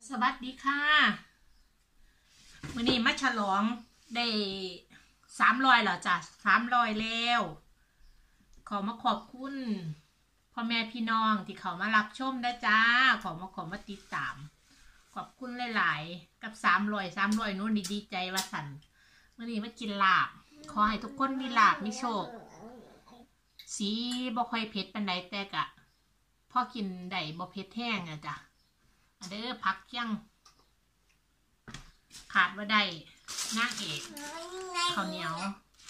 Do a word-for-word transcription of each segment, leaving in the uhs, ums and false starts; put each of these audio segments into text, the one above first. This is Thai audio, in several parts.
สวัสดีค่ะวันนี้มาฉลองได้สามร้อยเหรอจ้ะสามร้อยแล้วขอมาขอบคุณพ่อแม่พี่น้องที่เขามารับชมได้จ้าขอมาขอมาติดตามขอบคุณหลายๆกับสามร้อยสามร้อยนู้นดีใจว่าสันวันนี้มากินลาบขอให้ทุกคนมีลาบมีโชคสีบ่ค่อยเผ็ดปานใดแต่กะพอกินได้บ่เผ็ดแห้งอะจ้ะเด้อพักยังขาดว่าได้นางเอกข้าวเหนียว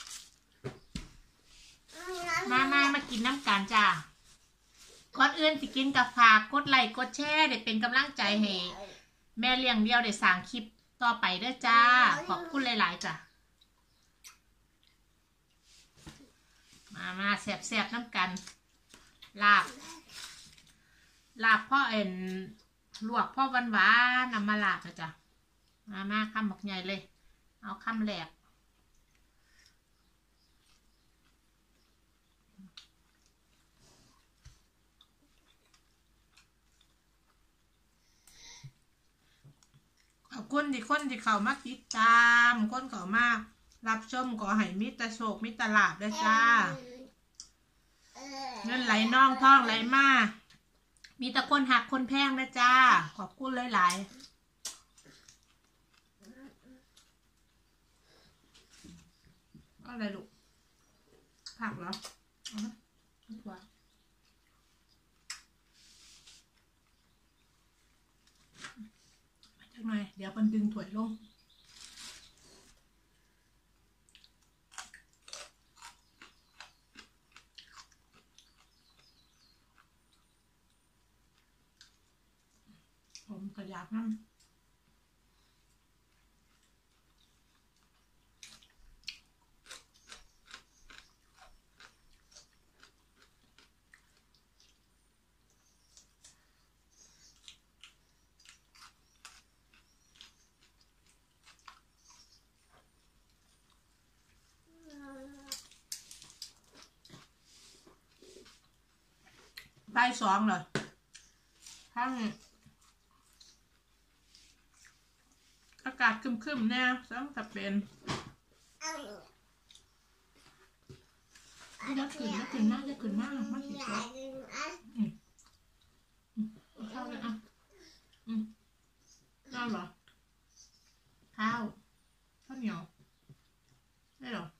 มามามากินน้ำกันจ้าก่อนอื่นสิกินกับฝากกดไลค์กดแชร์ได้เป็นกำลังใจให้แม่เลี้ยงเดียวได้สร้างคลิปต่อไปเด้อจ้าขอบคุณหลายๆจ้ามามาแซ่บๆน้ำกันลาบลาบพ่อเอ็นลวกพ่อวันหวานนำมาลาบนะจ๊ะมามาคำบักใหญ่เลยเอาคำแหลกขอบคุณที่คนที่เขามาติดตามคนเขามารับชมขอให้มิตรโชคมิตรลาบด้วยจ้าเงินไหลน่องท่องไหลมามีแต่คนหักคนแพงนะจ้าขอบคุณหลายๆอะไรลูกผักเหรอเอาละถั่วมาจากหน่อยเดี๋ยวมันดึงถั่วลงผมก็อยากนั่งบ่ายสองเลยทั้งอากาศครึมๆแน่ซ้ำแต่เป็นน่ากินน่ากินมากน่ากินมากมากสิครับอืมข้าวเลยอ่ะอืมข้าวเหรอข้าวข้าวเหนียวได้หรอ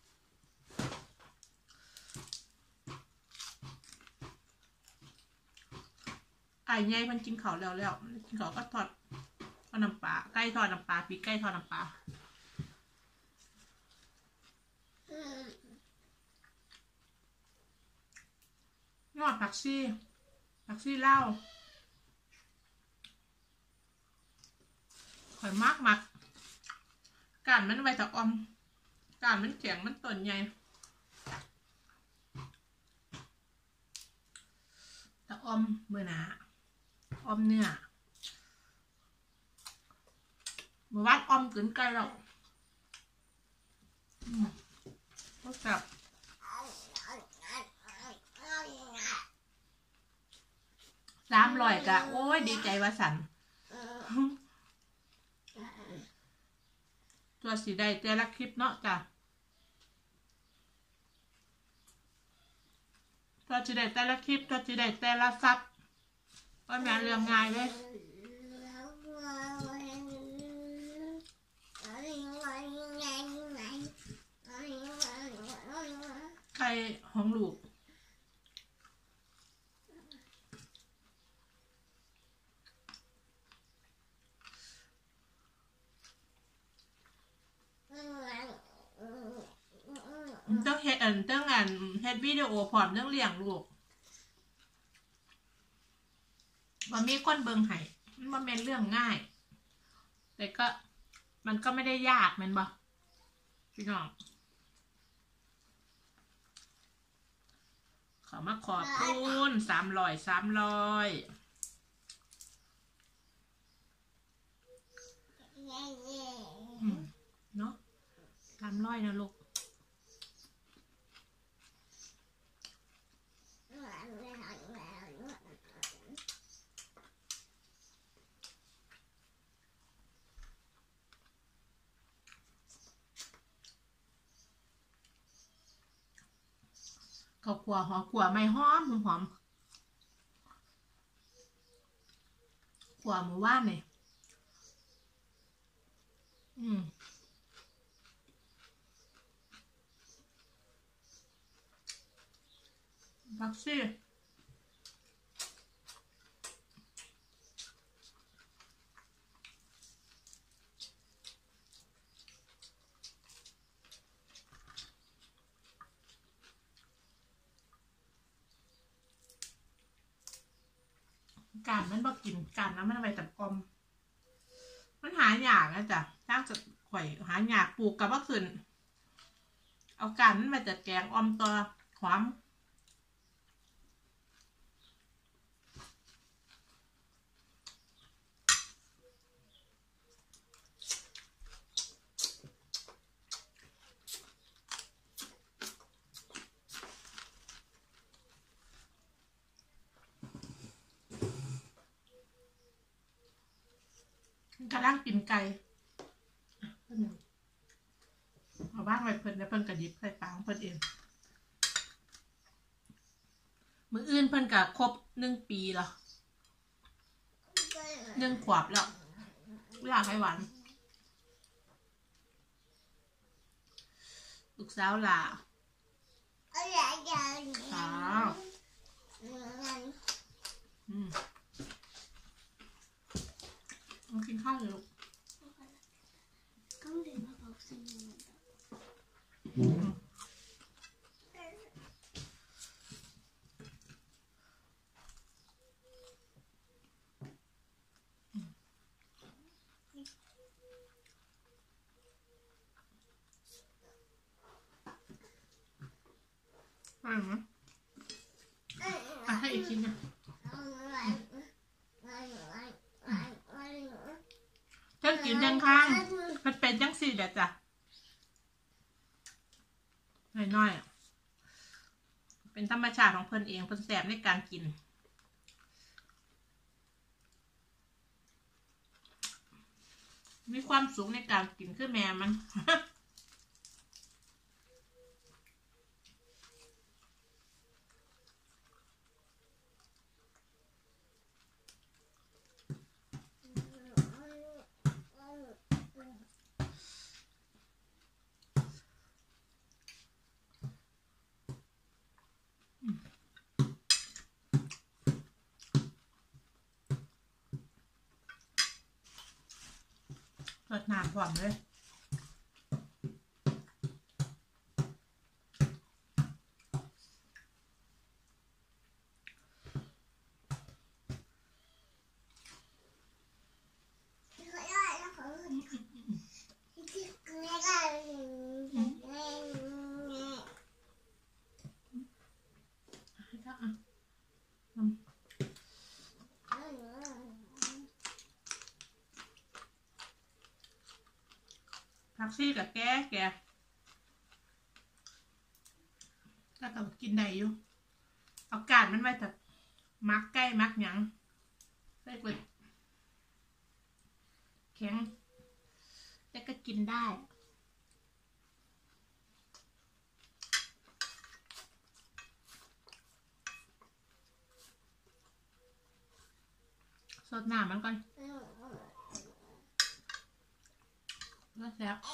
ไก่ไงมันกินเขาแล้วแล้วกินเขาก็ทอดทอดน้ำปลาไก่ทอดน้ำปลาปีกไก่ทอดน้ำปลายอดผักชีผักชีเล่าข่อยมากมักการมันไวตะออมการมันแข็งมันต้นใหญ่ตะออมเมื่อหนาออมเนื้อเมื่อวานออมกลืนไก่แล้วก็จับสามร้อยกะโอ้ยดีใจว่าสันตัวสีได้แต่ละคลิปเนาะจ้ะตัวสีได้แต่ละคลิปตัวสีได้แต่ละซับก็แม่เรื่องง่ายเลยใครของลูกต้องเฮ็ดอันต้องอันเฮ็ดวิดีโอพร้อมเรื่องเลี้ยงลูกว่ามีคนเบิ่งให้มันเป็นเรื่องง่ายแต่ก็มันก็ไม่ได้ยากแม่นบ่พี่น้องขอมาขอบคุณสามร้อยสามร้อยเนาะสามร้อยนะลูกข้าวคั่วหอมขั่วไม่หอมหอมขั่วหมูว่านเนี่ยอืมบักซี่การมันบอกกินการน้ำมันไปแต่อมมันหายากนะจ๊ะถ้าจะข่อยหายากปลูกกับว่าขึ้นเอาการมันมาจัดแกงอมตัวหอมกำลังกินไก่เอาบ้างไว้เพิ่นแล้วเพิ่นกระดิบใส่ปากของเพิ่นเองมืออื่นเพิ่นกะครบหนึ่งปีแล้วหนึ่งขวบแล้วอยากให้หวานลูกสาวหล่าสาวอืมมากินข้าวเลยลูกอืมอร่อยไหมอ่ะให้อีกชิ้นนะเพิ่นกินยังข้างมันเป็นจังสี่เด็ดจ้ะน้อยๆเป็นธรรมชาติของเพิ่นเองเพิ่นแสบในการกินมีความสูงในการกินคือแม่มันเปิดน้ำก่อนเลยผักซี่กับแกแกก็ต้องกินได้อยู่เอากาดมันไว้แต่มักใกล้มักหยังได้กว่าแข็งแต่ก็กินได้สดน้ำมันก่อนแล้วแซ่บ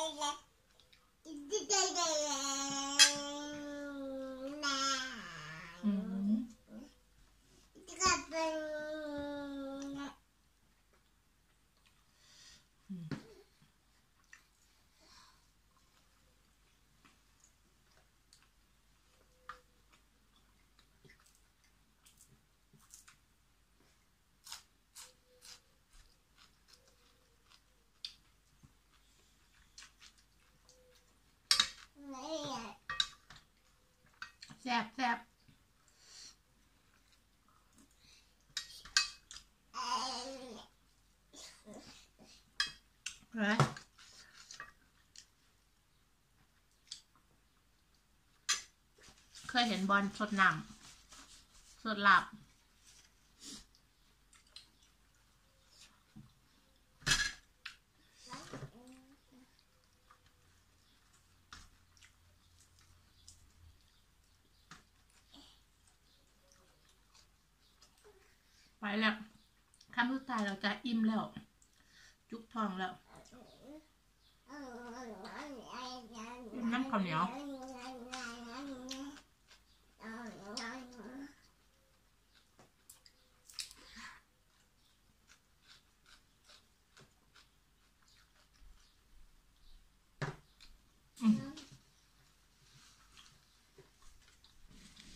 อืมแซ่บแซ่บเลยเคยเห็นบอลสดน้ำสดหลับแล้วคำสุดท้ายเราจะอิ่มแล้ว จุกทองแล้วน้ำข้าวเหนียว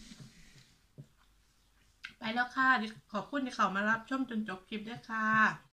ไปแล้วค่ะ ขอบคุณที่เขามารับชมจนจบคลิปด้วยค่ะ